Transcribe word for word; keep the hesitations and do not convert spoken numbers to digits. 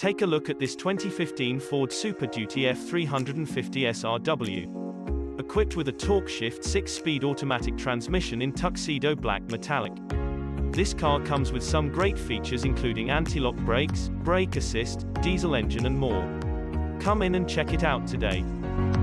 Take a look at this twenty fifteen Ford Super Duty F three fifty S R W. Equipped with a torque shift six-speed automatic transmission in tuxedo black metallic. This car comes with some great features including anti-lock brakes, brake assist, diesel engine and more. Come in and check it out today.